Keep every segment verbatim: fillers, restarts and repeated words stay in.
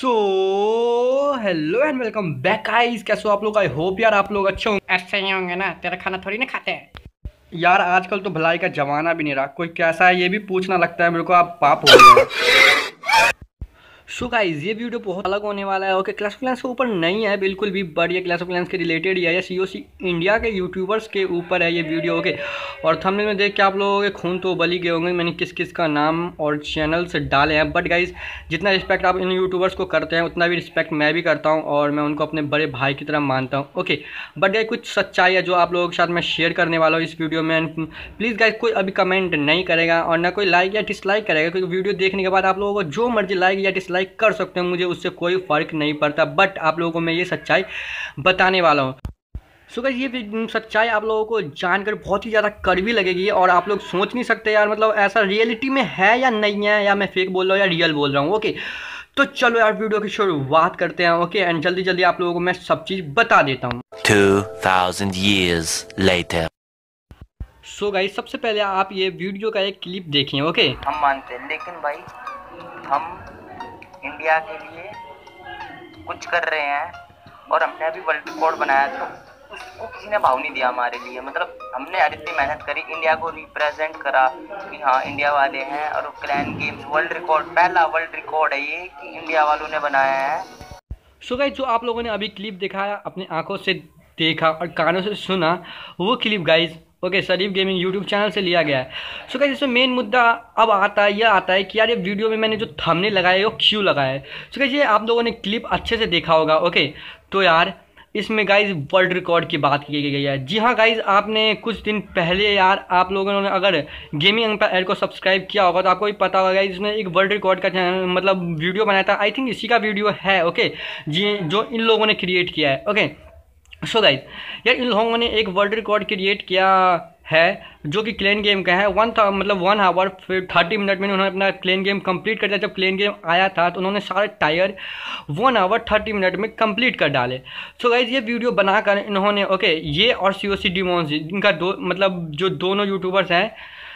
So hello and welcome back guys. कैसे हो आप लोग? आई होप यार आप लोग अच्छे होंगे। ऐसे ही होंगे ना, तेरा खाना थोड़ी ना खाते हैं। यार आजकल तो भलाई का जमाना भी नहीं रहा, कोई कैसा है ये भी पूछना लगता है मेरे को। आप पाप हो गए हैं। सो गाइस ये वीडियो बहुत अलग होने वाला है। ओके, क्लैश ऑफ क्लैंस के ऊपर नहीं है बिल्कुल भी, बट ये क्लैश ऑफ क्लैंस के रिलेटेड ही है। ये सीओसी इंडिया के यूट्यूबर्स के ऊपर है ये वीडियो। ओके, और थंबनेल में देख के आप लोगों के खून तो उबल ही गए होंगे मैंने किस किस का नाम और चैनल से डाले हैं। बट गाइज जितना रिस्पेक्ट आप इन यूट्यूबर्स को करते हैं उतना भी रिस्पेक्ट मैं भी करता हूँ और मैं उनको अपने बड़े भाई की तरह मानता हूँ। ओके, बट गाइज कुछ सच्चाई है जो आप लोगों के साथ मैं शेयर करने वाला हूँ इस वीडियो में। प्लीज़ गाइज कोई अभी कमेंट नहीं करेगा और ना कोई लाइक या डिसलाइक करेगा, क्योंकि वीडियो देखने के बाद आप लोगों को जो मर्जी लाइक या डिसलाइक कर सकते हैं, मुझे उससे कोई फर्क नहीं पड़ता। बट आप लोगों को मैं ये सच्चाई बताने वाला हूँ। सो गाइस ये सच्चाई आप लोगों को जानकर बहुत ही ज़्यादा कड़वी लगेगी और आप लोग सोच नहीं सकते यार, मतलब ऐसा रियलिटी में है या नहीं है, या मैं फेक बोल रहा हूँ या रियल बोल रहा हूँ। ओके, तो चलो यार वीडियो की शुरुआत करते हैं। ओके, एंड जल्दी जल्दी आप लोगों को मैं सब चीज़ बता देता हूँ। two thousand years later. So guys सबसे पहले आप ये वीडियो का एक क्लिप देखिए। ओके, हम मानते हैं, लेकिन भाई हम इंडिया के लिए कुछ कर रहे हैं और हमने अभी वर्ल्ड रिकॉर्ड बनाया, तो उसको किसी ने भाव नहीं दिया हमारे लिए। मतलब हमने यार इतनी मेहनत करी, इंडिया को रिप्रेजेंट करा कि हाँ इंडिया वाले हैं, और क्लैन गेम्स वर्ल्ड रिकॉर्ड, पहला वर्ल्ड रिकॉर्ड है ये कि इंडिया वालों ने बनाया है। सो गाइस जो आप लोगों ने अभी क्लिप दिखाया, अपनी आंखों से देखा और कानों से सुना, वो clip guys okay Sharif gaming YouTube channel से लिया गया है। सो गाइस इसमें मेन मुद्दा अब आता है, यह आता है कि यार ये वीडियो में मैंने जो थंबनेल लगाया है वो क्यों लगाया है। सो गाइस ये आप लोगों ने क्लिप अच्छे से देखा होगा। ओके, तो यार इसमें गाइज वर्ल्ड रिकॉर्ड की बात की गई है। जी हाँ गाइज, आपने कुछ दिन पहले यार आप लोगों ने अगर गेमिंग एम्पायर को सब्सक्राइब किया होगा तो आपको भी पता होगा गाइज इसने एक वर्ल्ड रिकॉर्ड का चैनल मतलब वीडियो बनाया था। आई थिंक इसी का वीडियो है। ओके जी, जो इन लोगों ने क्रिएट किया है। ओके सो गाइज यार इन लोगों ने एक वर्ल्ड रिकॉर्ड क्रिएट किया है जो कि क्लेन गेम का है। वन था मतलब वन आवर फिर थर्टी मिनट में उन्होंने अपना क्लेन गेम कंप्लीट कर दिया। जब क्लेन गेम आया था तो उन्होंने सारे tier one hour thirty minute में कंप्लीट कर डाले। सो गाइज ये वीडियो बनाकर इन्होंने ओके ये और सी ओ सी डिमोन्स इनका दो मतलब जो दोनों यूट्यूबर्स हैं,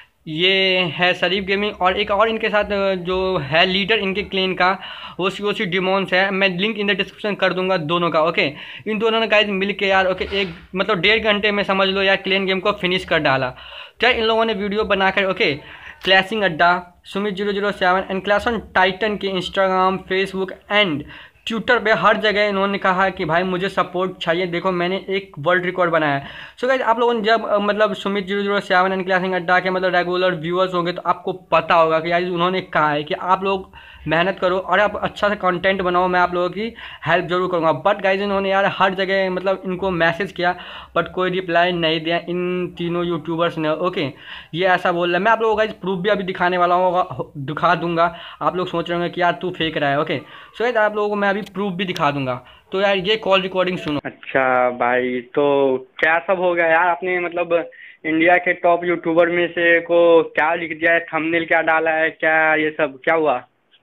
ये है शरीफ गेमिंग और एक और इनके साथ जो है लीडर इनके क्लेन का, वो सी ओ सी डिमोन्स है। मैं लिंक इन द डिस्क्रिप्शन कर दूंगा दोनों का। ओके, इन दोनों ने गाइज मिल के यार ओके एक मतलब डेढ़ घंटे में समझ लो यार क्लेन गेम को फिनिश कर डाला। क्या इन लोगों ने वीडियो बनाकर okay clashing Adda, Sumit zero zero seven and clash on Titan के इंस्टाग्राम, फेसबुक एंड ट्विटर पे हर जगह इन्होंने कहा कि भाई मुझे सपोर्ट चाहिए, देखो मैंने एक वर्ल्ड रिकॉर्ड बनाया है। सो गाइस आप लोगों ने जब मतलब Sumit zero zero seven and clashing Adda के मतलब रेगुलर व्यूअर्स होंगे तो आपको पता होगा कि यार उन्होंने कहा है कि आप लोग मेहनत करो और आप अच्छा से कंटेंट बनाओ, मैं आप लोगों की हेल्प जरूर करूँगा। बट गाइज इन्होंने यार हर जगह मतलब इनको मैसेज किया बट कोई रिप्लाई नहीं दिया इन तीनों यूट्यूबर्स ने। ओके ये ऐसा बोल रहा है, मैं आप लोगों का प्रूफ भी अभी दिखाने वाला हूँ, दिखा दूंगा। आप लोग सोच रहे होंगे कि यार तू फेंक रहा है। ओके सो गाइस आप लोगों को मैं अभी प्रूफ भी दिखा दूंगा। तो यार ये कॉल रिकॉर्डिंग सुनो। अच्छा भाई, तो क्या सब हो गया यार? आपने मतलब इंडिया के टॉप यूट्यूबर में से को क्या लिख दिया है, थंबनेल क्या डाला है, क्या ये सब क्या हुआ?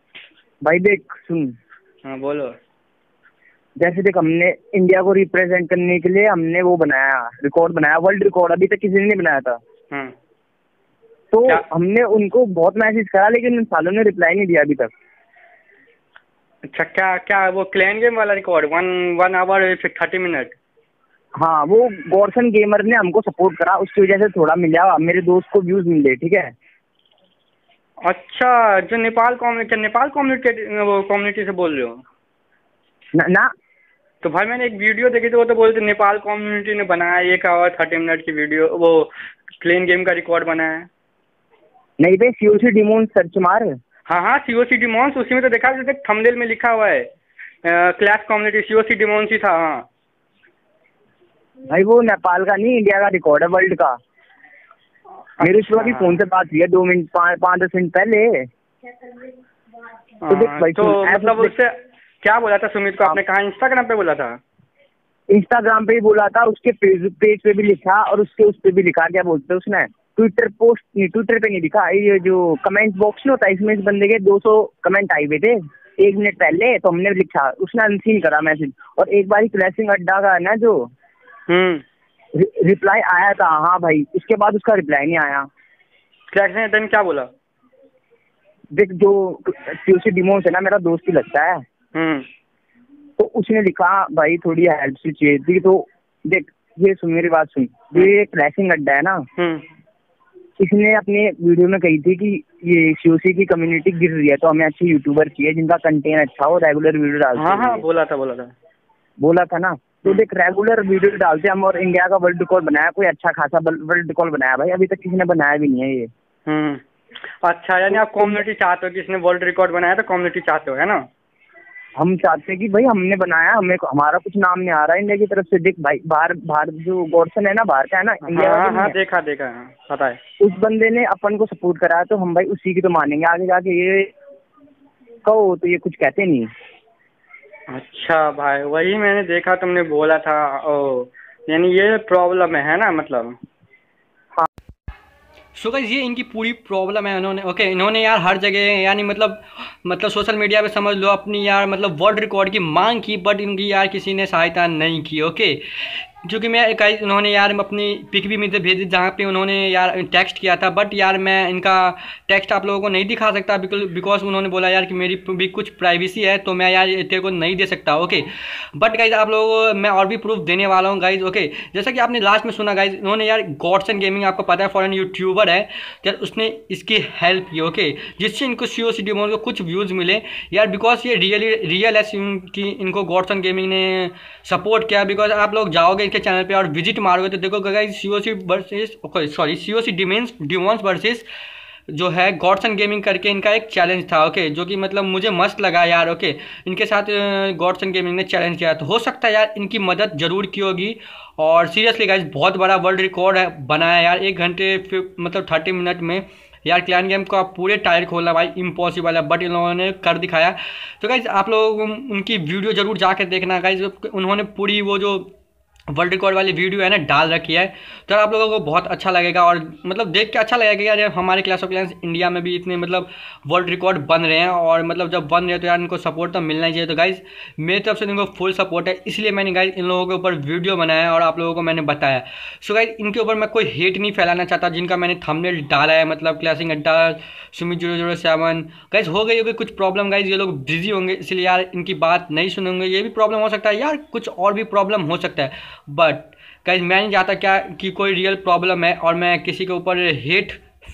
भाई देख सुन, हाँ बोलो। जैसे देख हमने इंडिया को रिप्रेजेंट करने के लिए हमने वो बनाया, रिकॉर्ड बनाया, वर्ल्ड रिकॉर्ड। अभी तक किसी ने नहीं बनाया था। हाँ तो क्या? हमने उनको बहुत मैसेज करा लेकिन उन सालों ने रिप्लाई नहीं दिया अभी तक। अच्छा क्या क्या वो क्लैन गेम वाला रिकॉर्ड वन वन आवर फिर थर्टी मिनट? हाँ वो गौरसन गेमर ने हमको सपोर्ट करा, उसकी वजह से थोड़ा मिला, मेरे दोस्त को व्यूज मिले। ठीक है। अच्छा जो नेपाल कम्युनिटी नेपाल कम्युनिटी वो कम्युनिटी से बोल रहे हो ना, ना तो भाई मैंने एक वीडियो देखी थी, वो तो बोलते नेपाल कम्युनिटी ने बनाया एक आवर थर्टी मिनट की वीडियो, वो क्लीन गेम का रिकॉर्ड बनाया है। नहीं भाई, सीओसी डिमोन सर्च मार। हाँ हाँ सी ओ सी डिमोन्स, उसी में तो देखा जैसे थंबनेल में लिखा हुआ है क्लैश कम्युनिटी सी ओ सी डिमोन्स ही था। हाँ भाई वो नेपाल का नहीं, इंडिया का रिकॉर्ड है, वर्ल्ड का। मेरे अच्छा। अभी फोन से बात हुई है दो मिनट पाँच दस मिनट पहले। तो देख भाई, तो मतलब उससे क्या बोला था सुमित को आपने? कहा इंस्टाग्राम पे बोला था? इंस्टाग्राम पे ही बोला था, उसके फेसबुक पेज पे भी लिखा और उसके उस पे भी लिखा। क्या बोलते हैं उसने, ट्विटर पोस्ट नहीं, ट्विटर पे नहीं लिखा, ये जो कमेंट बॉक्स नहीं होता इसमें इस बंदे के दो सौ कमेंट आए हुए थे एक मिनट पहले, तो हमने लिखा, उसने अनसीन करा मैसेज। और एक बार क्लैशिंग अड्डा का है ना जो हम्म रि, रिप्लाई आया था। हाँ भाई, उसके बाद उसका रिप्लाई नहीं आया। क्लैशिंग अड्डा क्या बोला? देख जो सीओसी डिमोन्स है ना, मेरा दोस्त ही लगता है। हम्म। तो उसने लिखा भाई थोड़ी हेल्प से चाहिए थी। तो देख ये सुन मेरी बात सुन, ये क्रैशिंग अड्डा है ना, हम्म। इसने अपने वीडियो में कही थी कि ये सीओसी की कम्युनिटी गिर रही है, तो हमें अच्छे यूट्यूबर चाहिए जिनका कंटेंट अच्छा हो, रेगुलर वीडियो डालते हाँ हाँ हैं। बोला था बोला था बोला था ना। तो देख रेगुलर वीडियो डालते हम, और इंडिया का वर्ल्ड रिकॉर्ड बनाया, कोई अच्छा खासा वर्ल्ड रिकॉर्ड बनाया भाई, अभी तक किसी ने बनाया भी नहीं है ये। हम्म। अच्छा, यानी आप कम्युनिटी चाहते हो कि इसने वर्ल्ड रिकॉर्ड बनाया, तो कम्युनिटी चाहते हो, है ना? हम चाहते हैं कि भाई हमने बनाया, हमें हमारा कुछ नाम नहीं आ रहा है इंडिया की तरफ से। देख भाई बाहर बाहर जो गॉडसन है ना, बाहर का है ना, इंडिया हाँ का हाँ देखा देखा हाँ, पता है। उस बंदे ने अपन को सपोर्ट कराया, तो हम भाई उसी की तो मानेंगे आगे जाके। ये कहो तो ये कुछ कहते नहीं। अच्छा भाई, वही मैंने देखा, तुमने बोला था। ओ, यानी ये प्रॉब्लम है है ना, मतलब। हाँ। सो गाइस ये इनकी पूरी प्रॉब्लम है। उन्होंने ओके इन्होंने यार हर जगह यानी मतलब मतलब सोशल मीडिया पे समझ लो अपनी यार मतलब वर्ल्ड रिकॉर्ड की मांग की, बट इनकी यार किसी ने सहायता नहीं की। ओके, क्योंकि मैं गाइस उन्होंने यार अपनी पिक भी मुझे भेजी जहाँ पे उन्होंने यार टेक्स्ट किया था, बट यार मैं इनका टेक्स्ट आप लोगों को नहीं दिखा सकता बिकॉज उन्होंने बोला यार कि मेरी भी कुछ प्राइवेसी है, तो मैं यार तेरे को नहीं दे सकता। ओके, बट गाइज आप लोगों को मैं और भी प्रूफ देने वाला हूँ गाइज। ओके, जैसा कि आपने लास्ट में सुना गाइज, उन्होंने यार गॉडसन गेमिंग आपको पता है फॉरेन यूट्यूबर है यार, उसने इसकी हेल्प की। ओके, जिससे इनको सी ओ सी डिमोन को कुछ व्यूज़ मिले यार, बिकॉज ये रियली रियल है कि इनको गॉडसन गेमिंग ने सपोर्ट किया। बिकॉज आप लोग जाओगे इनके चैनल पे और विजिट मारोगे तो देखो guys COC versus sorry COC demons demons versus जो है गॉडसन गेमिंग करके इनका एक चैलेंज था। ओके, जो कि मतलब मुझे मस्त लगा यार। ओके, इनके साथ गॉडसन गेमिंग ने चैलेंज किया, तो हो सकता है यार इनकी मदद जरूर की होगी। और सीरियसली गाइस बहुत बड़ा वर्ल्ड रिकॉर्ड है बनाया यार, एक घंटे मतलब थर्टी मिनट में यार। क्लैन गेम को आप पूरे टायर खोलना भाई इम्पॉसिबल है, बट इन लोगों ने कर दिखाया। तो गाइज आप लोग उनकी वीडियो जरूर जाकर देखना गाइज, उन्होंने पूरी वो जो वर्ल्ड रिकॉर्ड वाली वीडियो है ना डाल रखी है, तो आप लोगों को बहुत अच्छा लगेगा और मतलब देख के अच्छा लगेगा यार हमारे क्लैश ऑफ क्लैंस इंडिया में भी इतने मतलब वर्ल्ड रिकॉर्ड बन रहे हैं। और मतलब जब बन रहे हैं तो यार इनको सपोर्ट तो मिलना ही चाहिए। तो गाइज मेरी तरफ से इनको फुल सपोर्ट है, इसलिए मैंने गाइज इन लोगों के ऊपर वीडियो बनाया और आप लोगों को मैंने बताया। सो गाइज इनके ऊपर मैं कोई हेट नहीं फैलाना चाहता, जिनका मैंने थंबनेल डाला है मतलब clashing Adda Sumit zero zero seven. Guys हो गई होगी कुछ प्रॉब्लम गाइज, ये लोग बिजी होंगे इसलिए यार इनकी बात नहीं सुनेंगे, ये भी प्रॉब्लम हो सकता है यार, कुछ और भी प्रॉब्लम हो सकता है। बट गाइज मैं नहीं चाहता क्या कि कोई रियल प्रॉब्लम है और मैं किसी के ऊपर हेट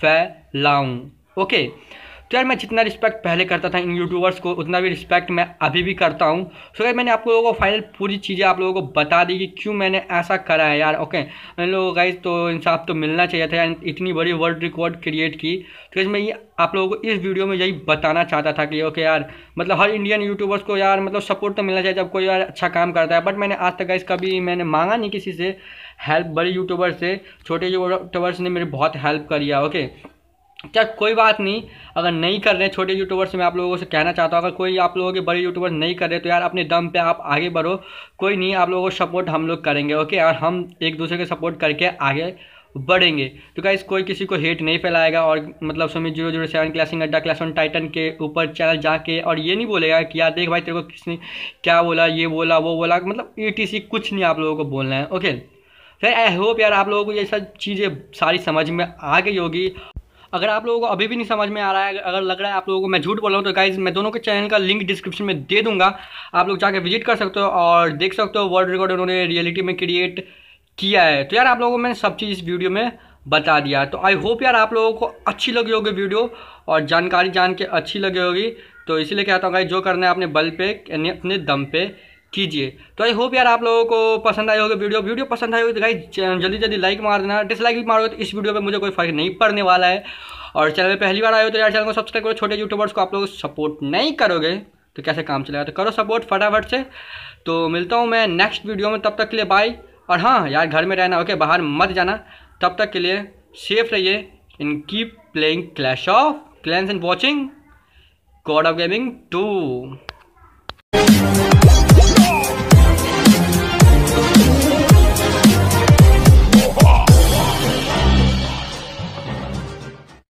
फैलाऊं। ओके, तो यार मैं जितना रिस्पेक्ट पहले करता था इन यूट्यूबर्स को, उतना भी रिस्पेक्ट मैं अभी भी करता हूँ। सो गाइस मैंने आप लोगों को फाइनल पूरी चीज़ें आप लोगों को बता दी कि क्यों मैंने ऐसा करा है यार। ओके, इन लोगों को गाइस तो इंसाफ तो मिलना चाहिए था यार, इतनी बड़ी वर्ल्ड रिकॉर्ड क्रिएट की। तो गाइस मैं ये आप लोगों को इस वीडियो में यही बताना चाहता था कि ओके यार मतलब हर इंडियन यूट्यूबर्स को यार मतलब सपोर्ट तो मिलना चाहिए जब कोई यार अच्छा काम करता है। बट मैंने आज तक गाइस कभी मैंने मांगा नहीं किसी से हेल्प, बड़े यूट्यूबर से, छोटे यूट्यूबर्स ने मेरी बहुत हेल्प करी है। ओके, क्या कोई बात नहीं, अगर नहीं कर रहे छोटे यूट्यूबर से मैं आप लोगों से कहना चाहता हूँ, अगर कोई आप लोगों के बड़े यूट्यूबर नहीं कर रहे तो यार अपने दम पे आप आगे बढ़ो, कोई नहीं, आप लोगों को सपोर्ट हम लोग करेंगे। ओके, और हम एक दूसरे के सपोर्ट करके आगे बढ़ेंगे। तो गाइस कोई किसी को हेट नहीं फैलाएगा और मतलब Sumit zero zero seven clashing Adda clash on Titan के ऊपर चैनल जाके और ये नहीं बोलेगा कि यार देख भाई तेरे को किसने क्या बोला, ये बोला वो बोला, मतलब ई टी सी कुछ नहीं आप लोगों को बोलना है। ओके, फिर आई होप यार आप लोगों को ये सब चीज़ें सारी समझ में आ गई होगी। अगर आप लोगों को अभी भी नहीं समझ में आ रहा है, अगर लग रहा है आप लोगों को मैं झूठ बोल रहा हूँ, तो गाइज मैं दोनों के चैनल का लिंक डिस्क्रिप्शन में दे दूंगा, आप लोग जाके विजिट कर सकते हो और देख सकते हो वर्ल्ड रिकॉर्ड उन्होंने रियलिटी में क्रिएट किया है। तो यार आप लोगों को मैंने सब चीज़ इस वीडियो में बता दिया। तो आई होप यार आप लोगों को अच्छी लगी होगी वीडियो और जानकारी जान के अच्छी लगी होगी। तो इसीलिए कहता हूँ गाइज जो करना है अपने बल पे यानी अपने दम पे कीजिए। तो आई होप यार आप लोगों को पसंद आई होगी वीडियो। वीडियो पसंद आई होगी तो गाइज जल्दी जल्दी लाइक मार देना, डिसलाइक भी मारोगे तो इस वीडियो पे मुझे कोई फर्क नहीं पड़ने वाला है। और चैनल पे पहली बार आए हो तो यार चैनल को सब्सक्राइब करो। छोटे यूट्यूबर्स को आप लोग सपोर्ट नहीं करोगे तो कैसे काम चलेगा, तो करो सपोर्ट फटाफट से। तो मिलता हूँ मैं नेक्स्ट वीडियो में, तब तक के लिए बाय। और हाँ यार घर में रहना, ओके, बाहर मत जाना। तब तक के लिए सेफ रहिए and keep playing clash of clans and watching god of gaming to.